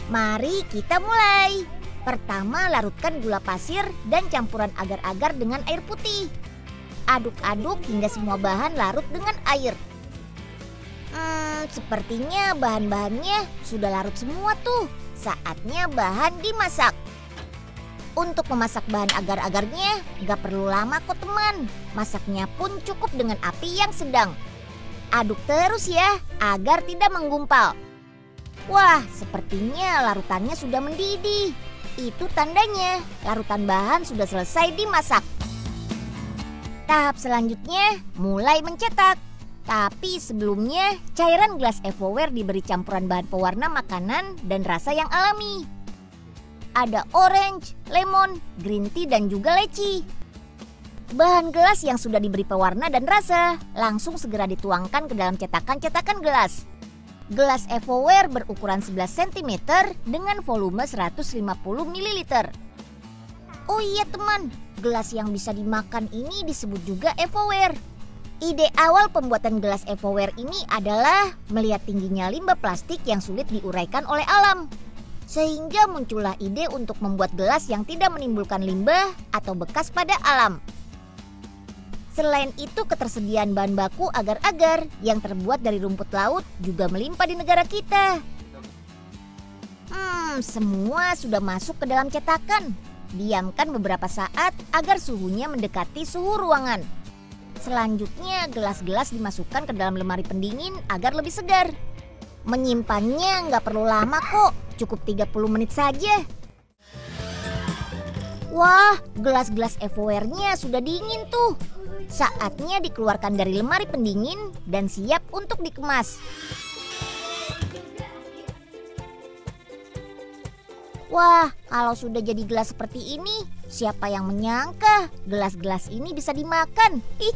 Mari kita mulai. Pertama, larutkan gula pasir dan campuran agar-agar dengan air putih. Aduk-aduk hingga semua bahan larut dengan air. Sepertinya bahan-bahannya sudah larut semua tuh. Saatnya bahan dimasak. Untuk memasak bahan agar-agarnya gak perlu lama kok teman. Masaknya pun cukup dengan api yang sedang. Aduk terus ya agar tidak menggumpal. Wah, sepertinya larutannya sudah mendidih. Itu tandanya larutan bahan sudah selesai dimasak. Tahap selanjutnya mulai mencetak. Tapi sebelumnya cairan gelas Evoware diberi campuran bahan pewarna makanan dan rasa yang alami. Ada orange, lemon, green tea dan juga leci. Bahan gelas yang sudah diberi pewarna dan rasa langsung segera dituangkan ke dalam cetakan-cetakan gelas. Gelas Evoware berukuran 11 cm dengan volume 150 ml. Oh iya teman, gelas yang bisa dimakan ini disebut juga Evoware. Ide awal pembuatan gelas Evoware ini adalah melihat tingginya limbah plastik yang sulit diuraikan oleh alam. Sehingga muncullah ide untuk membuat gelas yang tidak menimbulkan limbah atau bekas pada alam. Selain itu, ketersediaan bahan baku agar-agar yang terbuat dari rumput laut juga melimpah di negara kita. Semua sudah masuk ke dalam cetakan. Diamkan beberapa saat agar suhunya mendekati suhu ruangan. Selanjutnya, gelas-gelas dimasukkan ke dalam lemari pendingin agar lebih segar. Menyimpannya nggak perlu lama kok, cukup 30 menit saja. Wah, gelas-gelas Evoware-nya sudah dingin tuh. Saatnya dikeluarkan dari lemari pendingin dan siap untuk dikemas. Wah, kalau sudah jadi gelas seperti ini, siapa yang menyangka gelas-gelas ini bisa dimakan?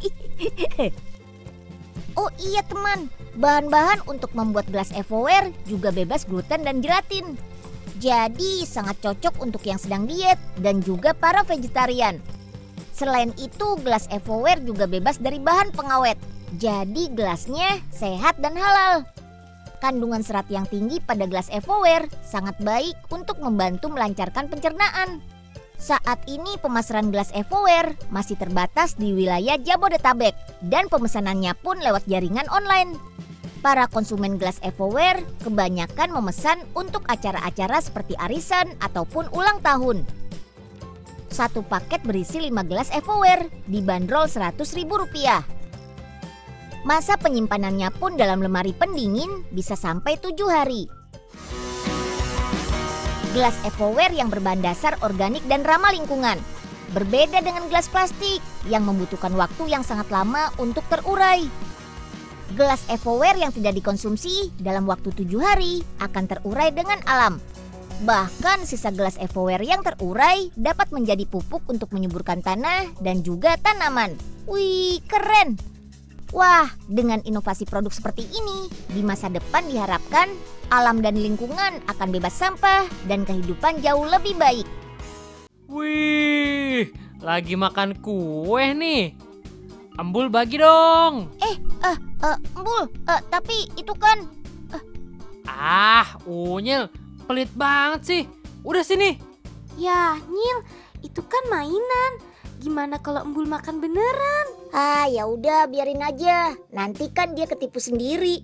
Oh iya teman, bahan-bahan untuk membuat gelas Evoware juga bebas gluten dan gelatin. Jadi sangat cocok untuk yang sedang diet dan juga para vegetarian. Selain itu, gelas Evoware juga bebas dari bahan pengawet. Jadi gelasnya sehat dan halal. Kandungan serat yang tinggi pada gelas Evoware sangat baik untuk membantu melancarkan pencernaan. Saat ini pemasaran gelas Evoware masih terbatas di wilayah Jabodetabek dan pemesanannya pun lewat jaringan online. Para konsumen gelas Evoware kebanyakan memesan untuk acara-acara seperti arisan ataupun ulang tahun. Satu paket berisi 5 gelas Evoware dibanderol Rp100.000. Masa penyimpanannya pun dalam lemari pendingin bisa sampai 7 hari. Gelas Evoware yang berbahan dasar organik dan ramah lingkungan. Berbeda dengan gelas plastik yang membutuhkan waktu yang sangat lama untuk terurai. Gelas Evoware yang tidak dikonsumsi dalam waktu 7 hari akan terurai dengan alam. Bahkan sisa gelas Evoware yang terurai dapat menjadi pupuk untuk menyuburkan tanah dan juga tanaman. Wih, keren! Wah, dengan inovasi produk seperti ini, di masa depan diharapkan alam dan lingkungan akan bebas sampah dan kehidupan jauh lebih baik. Wih, lagi makan kue nih. Embul bagi dong. Embul, tapi itu kan... Unyil, pelit banget sih. Udah sini. Ya, Nyil, itu kan mainan. Gimana kalau Embul makan beneran? Ya udah biarin aja. Nanti kan dia ketipu sendiri.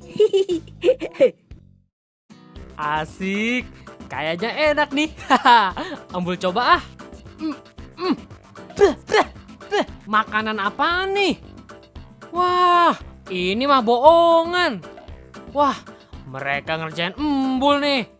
Asik, kayaknya enak nih. Embul coba ah. Makanan apa nih? Wah, ini mah bohongan. Wah, mereka ngerjain Embul nih.